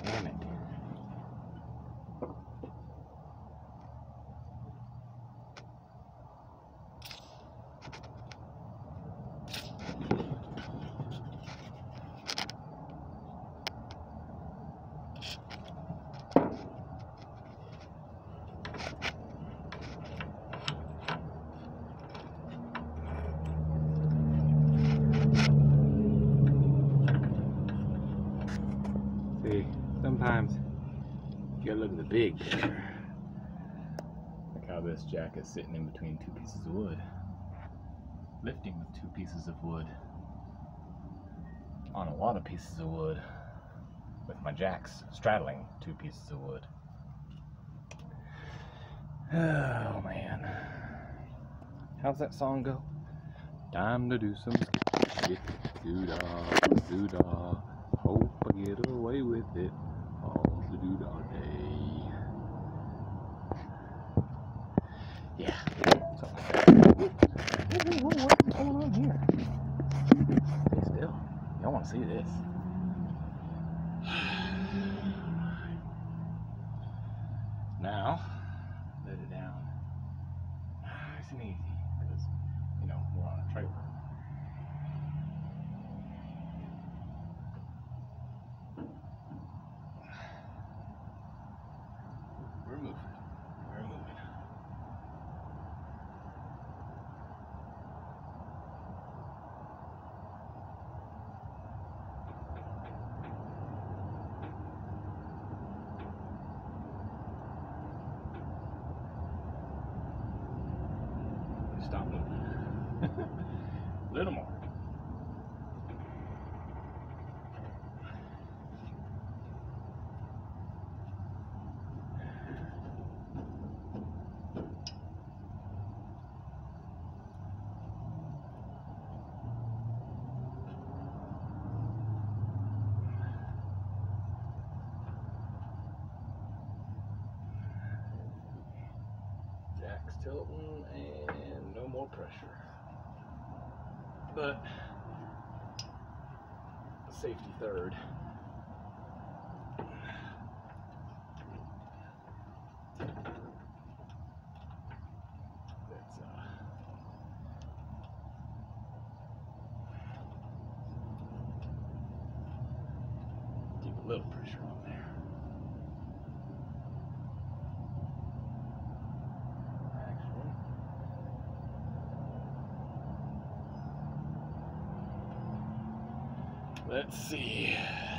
Damn it. See, sometimes you gotta look at the big picture. Look how this jack is sitting in between two pieces of wood. Lifting with two pieces of wood. On a lot of pieces of wood. With my jacks straddling two pieces of wood. Oh man. How's that song go? Time to do some skip, doo-dah, doo-dah. Hope I get away with it all the doo-dah day. Yeah, something like that. What's going on here? Stay still. Y'all want to see this. Now, let it down nice and easy, because, you know, we're on a trailer. We're moving. We're moving. Stop moving. A little more. Jack's tilting and no more pressure. But safety third. Let's keep a little pressure on there. Let's see.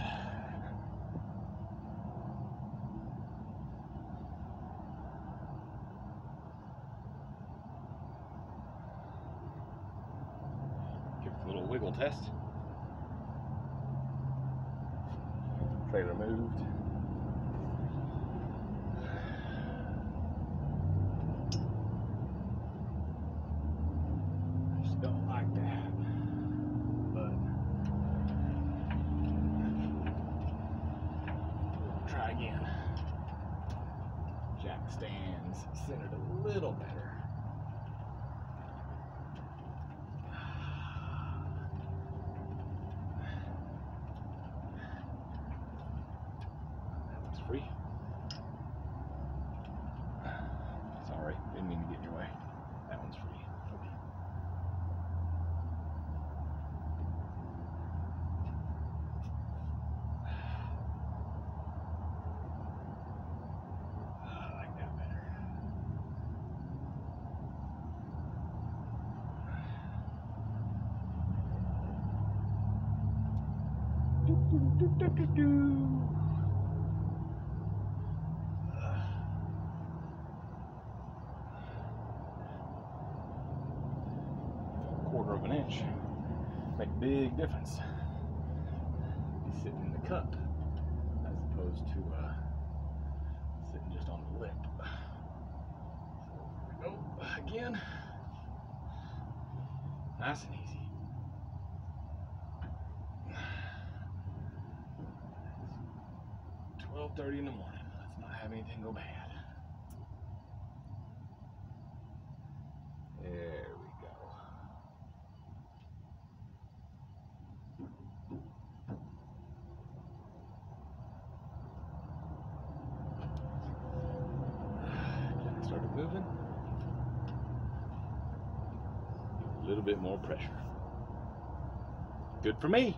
Give it a little wiggle test. Trailer moved. Just don't like that. But try again. Jack stands centered a little better. That one's free. Sorry, didn't mean to get in your way. That one's free. Okay. I like that better. Quarter of an inch make a big difference. Be sitting in the cup as opposed to sitting just on the lip. So here we go again. Nice and easy. 12:30 in the morning. Let's not have anything go bad. There we go. started moving. A little bit more pressure. Good for me.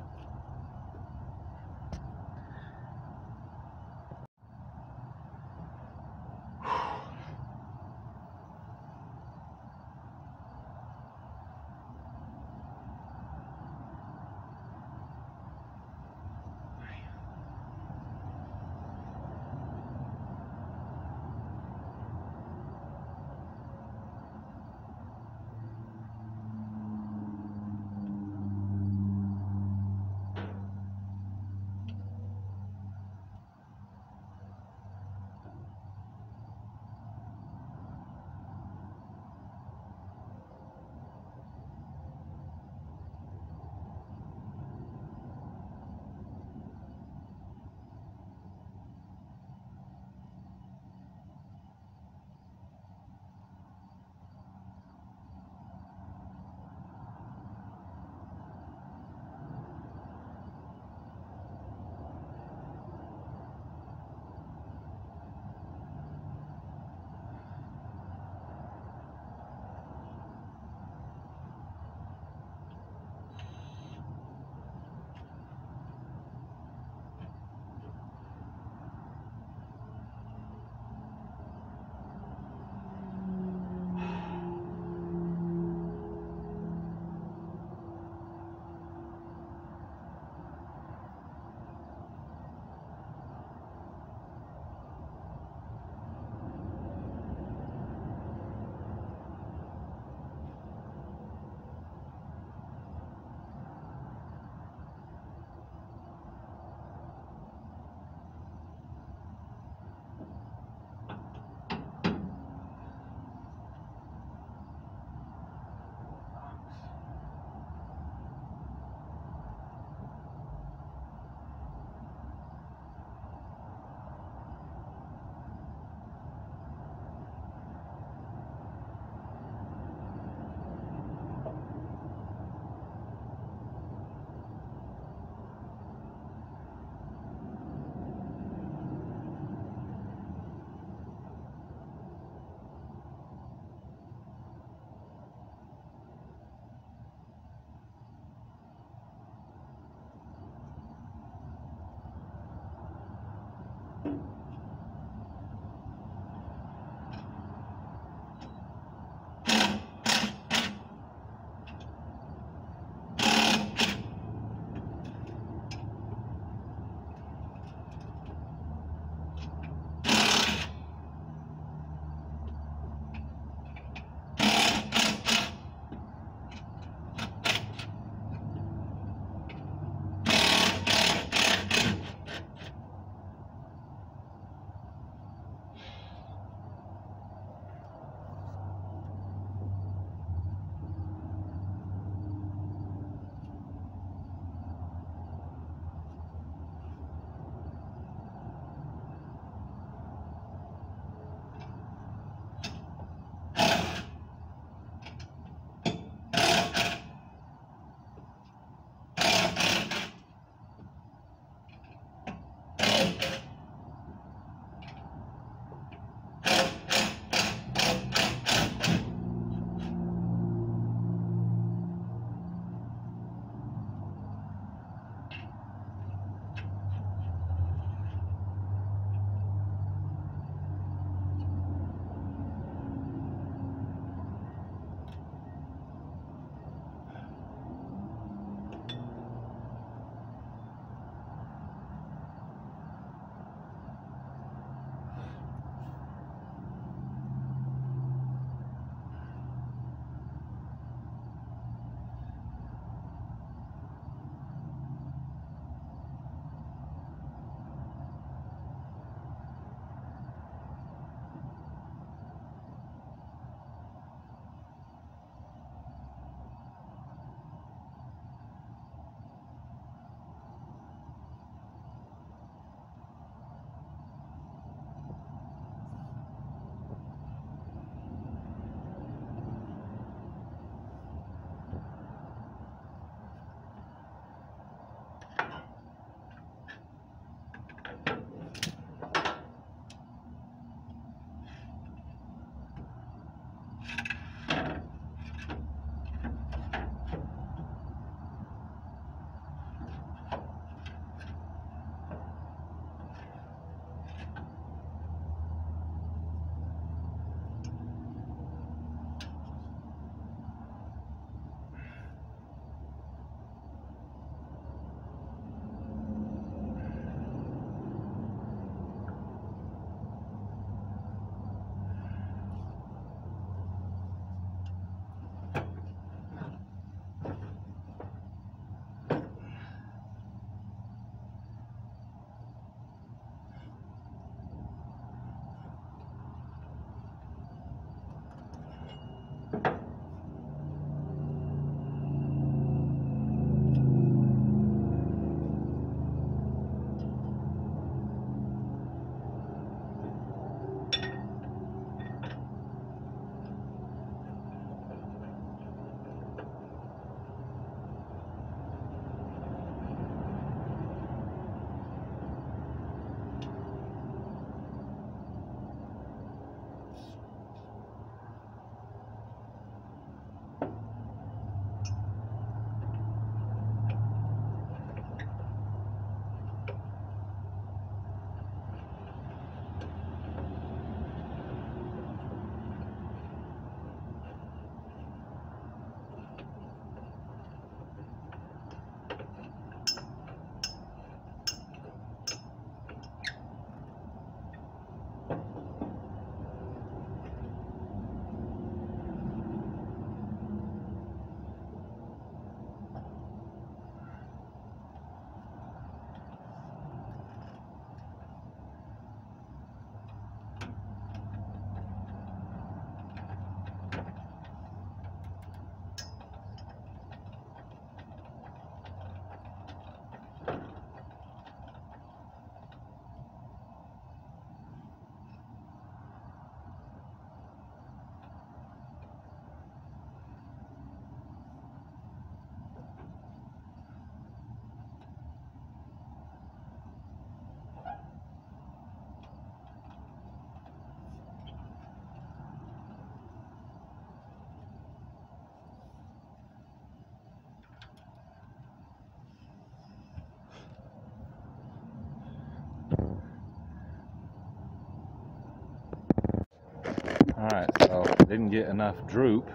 Alright, so didn't get enough droop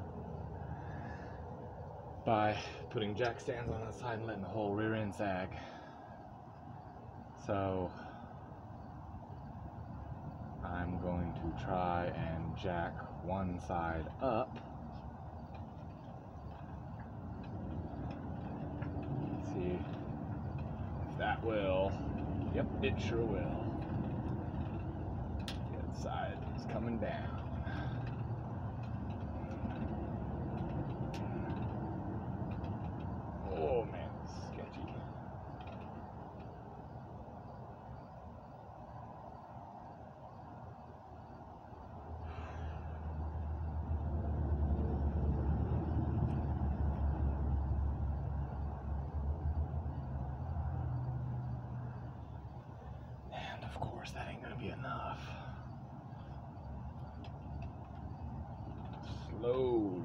by putting jack stands on the side and letting the whole rear end sag. So I'm going to try and jack one side up. Let's see if that will. Yep, it sure will. The other side is coming down. Oh man, this is sketchy. And of course, that ain't gonna be enough. Slowly.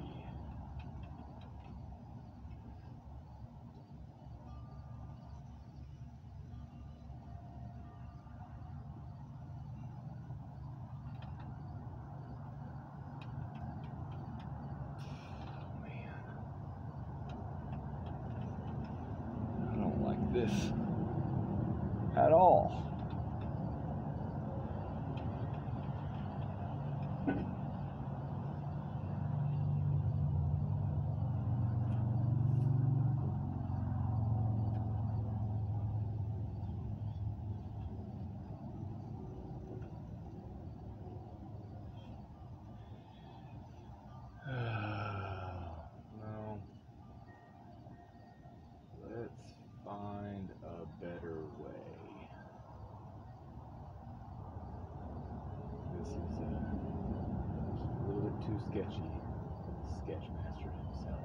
This at all. No. Let's find a better way. This is a little bit too sketchy. Sketchmaster himself.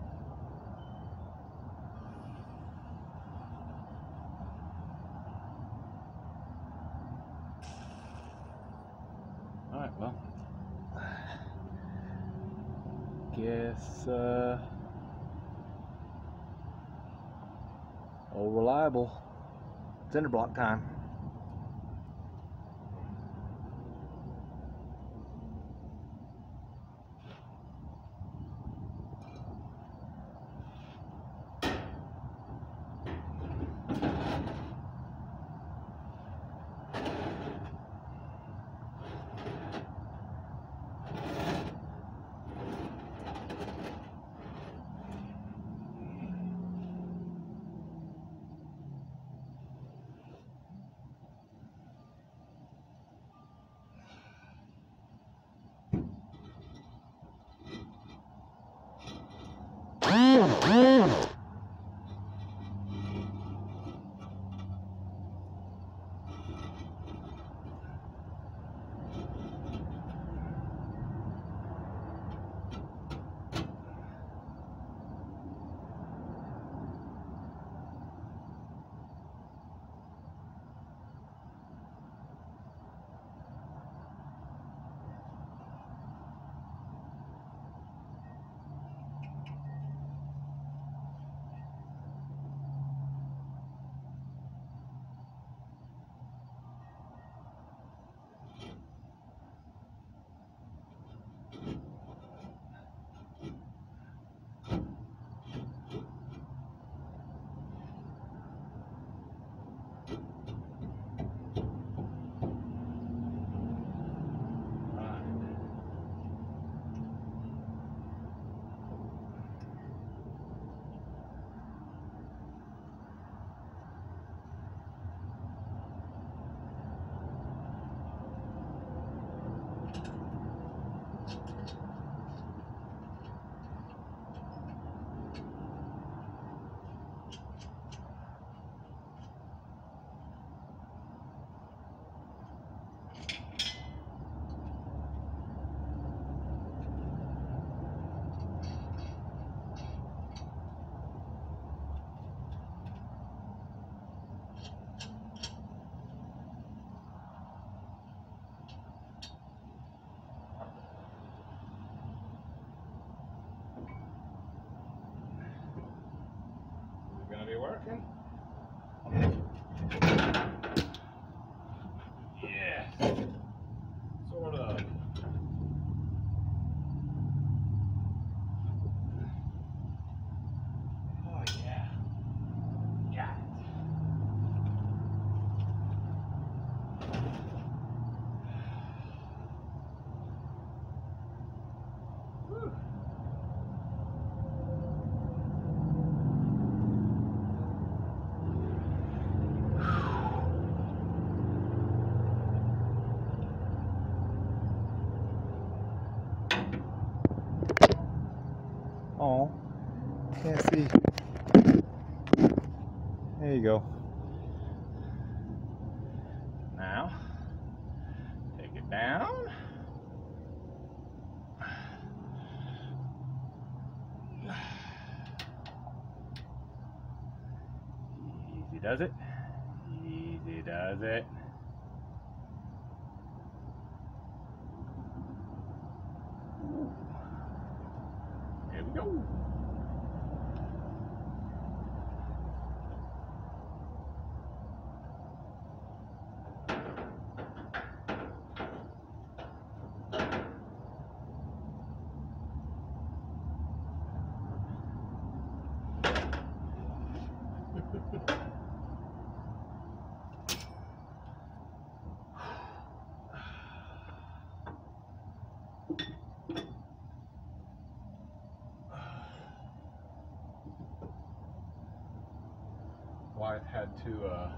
Alright, well. Guess old reliable cinder block time. Working. you go. Now, take it down. Easy does it. Easy does it. Here we go. Wife had to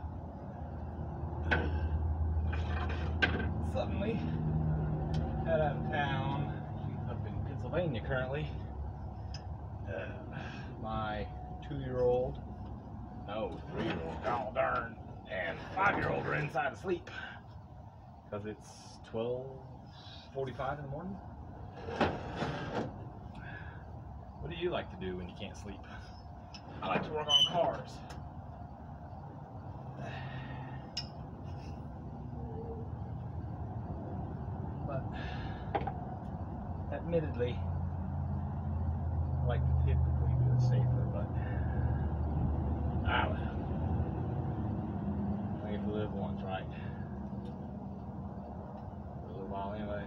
suddenly head out of town. She's up in Pennsylvania currently. My 2-year-old, no, 3-year-old, oh darn, and 5-year-old are inside asleep because it's 12:45 in the morning. What do you like to do when you can't sleep? I like to work on cars. But admittedly, I like to typically do it safer, but I don't know. I get to live once, right? For a little while anyway.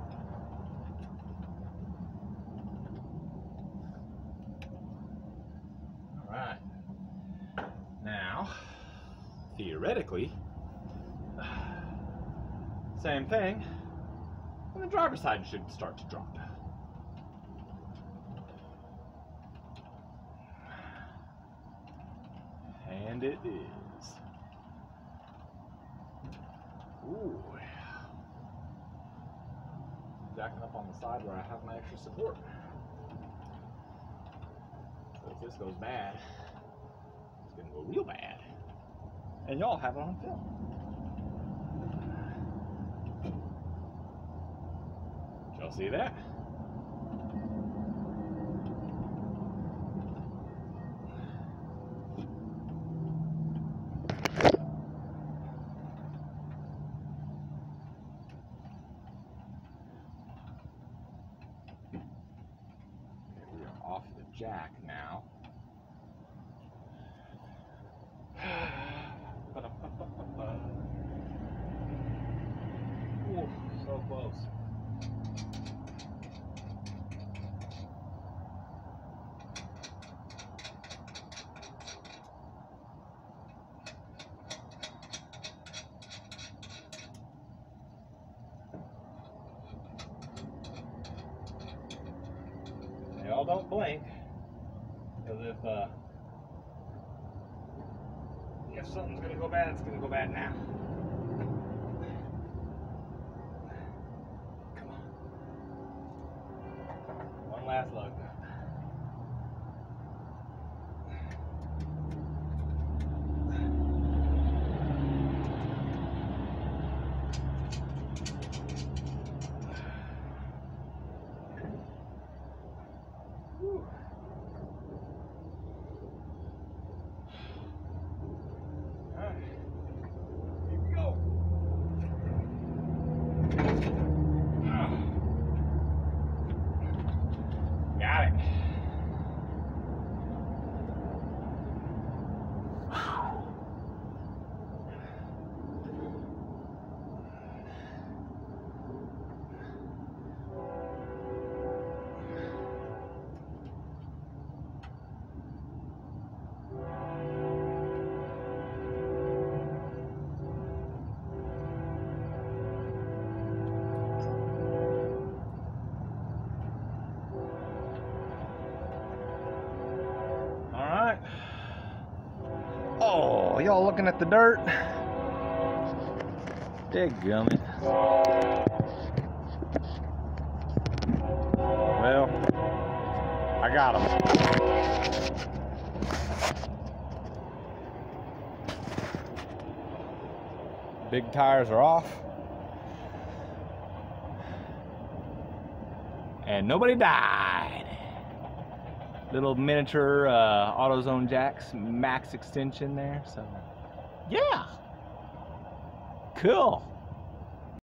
Alright. Now, theoretically, same thing, and the driver's side should start to drop. And it is. Ooh. Jacking up on the side where I have my extra support. So if this goes bad, it's gonna go real bad. And y'all have it on film. Did y'all see that? Off the jack now. Ooh, so close. Y'all don't blink, because if something's gonna go bad, it's gonna go bad now. Come on. One last look. Got it. Oh, y'all looking at the dirt? Dadgummit. Well, I got him. Big tires are off. And nobody died. Little miniature AutoZone jacks, max extension there. So, yeah. Cool.